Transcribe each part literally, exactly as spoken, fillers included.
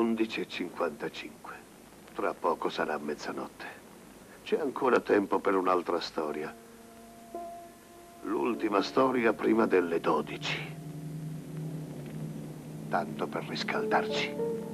undici e cinquantacinque. Tra poco sarà mezzanotte. C'è ancora tempo per un'altra storia. L'ultima storia prima delle dodici. Tanto per riscaldarci.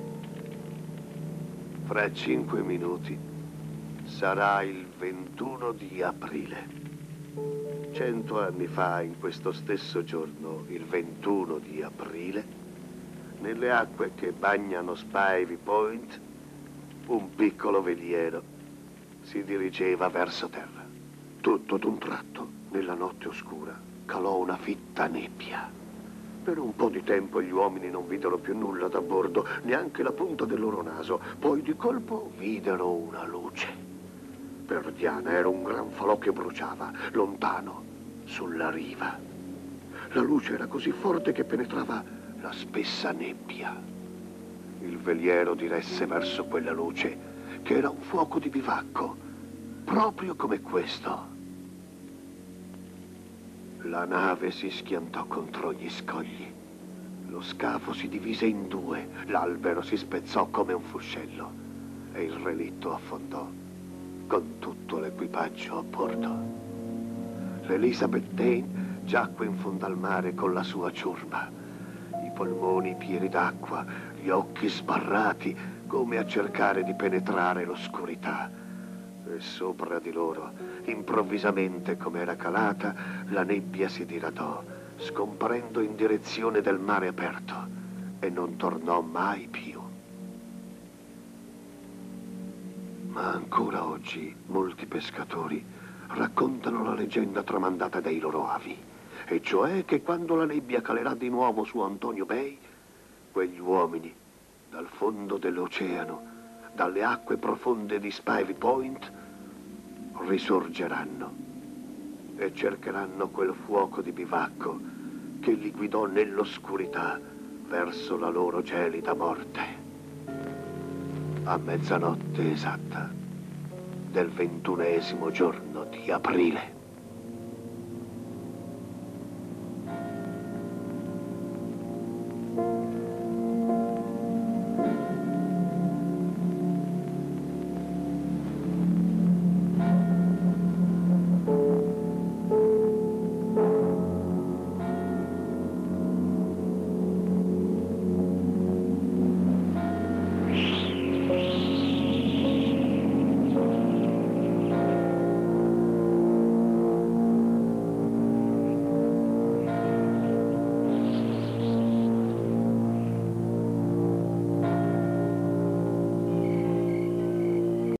Fra cinque minuti sarà il ventuno di aprile. Cento anni fa, in questo stesso giorno, il ventuno di aprile, nelle acque che bagnano Spivey Point, un piccolo veliero si dirigeva verso terra. Tutto d'un tratto, nella notte oscura, calò una fitta nebbia. Per un po' di tempo gli uomini non videro più nulla da bordo, neanche la punta del loro naso. Poi di colpo videro una luce. Per Diana era un gran falò che bruciava, lontano, sulla riva. La luce era così forte che penetrava la spessa nebbia. Il veliero diresse verso quella luce, che era un fuoco di bivacco, proprio come questo. La nave si schiantò contro gli scogli. Lo scafo si divise in due, l'albero si spezzò come un fuscello e il relitto affondò con tutto l'equipaggio a bordo. L'Elizabeth Dane giacque in fondo al mare con la sua ciurma, i polmoni pieni d'acqua, gli occhi sbarrati, come a cercare di penetrare l'oscurità. E sopra di loro, improvvisamente come era calata, la nebbia si diradò, scomparendo in direzione del mare aperto, e non tornò mai più. Ma ancora oggi molti pescatori raccontano la leggenda tramandata dai loro avi, e cioè che quando la nebbia calerà di nuovo su Antonio Bay, quegli uomini, dal fondo dell'oceano, dalle acque profonde di Spivey Point, risorgeranno e cercheranno quel fuoco di bivacco che li guidò nell'oscurità verso la loro gelida morte. A mezzanotte esatta del ventunesimo giorno di aprile.